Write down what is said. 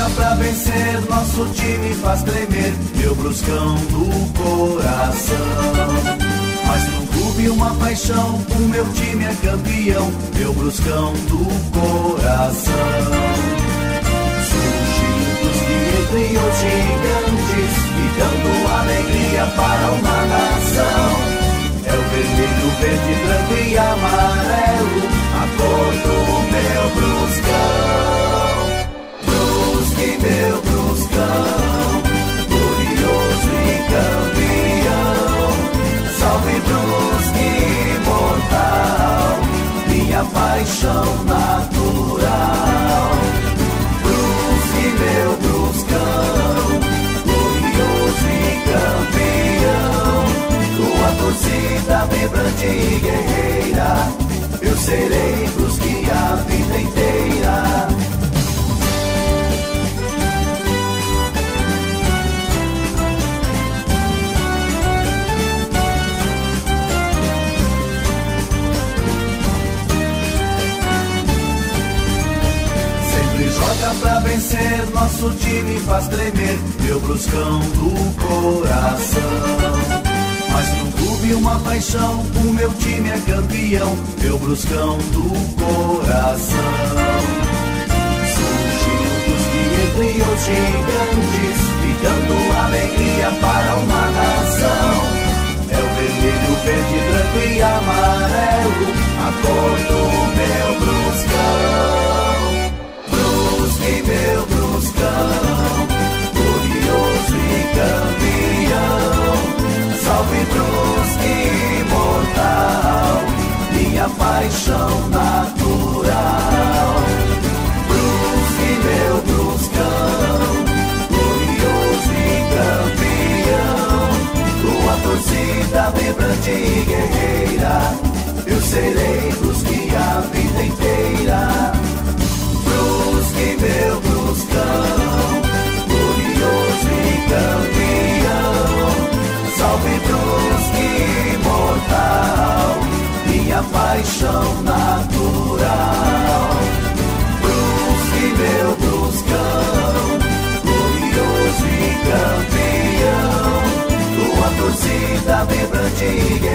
joga pra vencer, nosso time faz tremer, meu Bruscão do coração. Mas no clube uma paixão, o meu time é campeão, meu Bruscão do coração. Surgindo dos que entre os gigantes e dando alegria para uma nação. É o vermelho, verde, branco e amarelo, a cor do meu Bruscão. Brusque, meu Bruscão, glorioso e campeão. Salve Brusque, imortal, minha paixão natural. Brusque, meu Bruscão, glorioso e campeão. Tua torcida vibrante e guerreira, eu serei Brusque a vida inteira. Sempre joga pra vencer, nosso time faz tremer, meu Bruscão do coração. Mas no clube uma paixão, o meu time é campeão, meu Bruscão do coração. Surgindo dos que entre os gigantes e dando alegria para uma nação. É o vermelho, verde, branco e amarelo, a cor do meu Bruscão. Brusque, meu Bruscão, glorioso e campeão. Salve Brusque, imortal, minha paixão natural. Brusque, meu Bruscão, glorioso e campeão. Tua torcida vibrante e guerreira, eu serei Brusque a vida inteira. Brusque, meu Bruscão, glorioso e campeão. Salve Brusque, imortal, minha paixão natural. Brusque, meu Bruscão, glorioso e campeão. Tua torcida vibrante e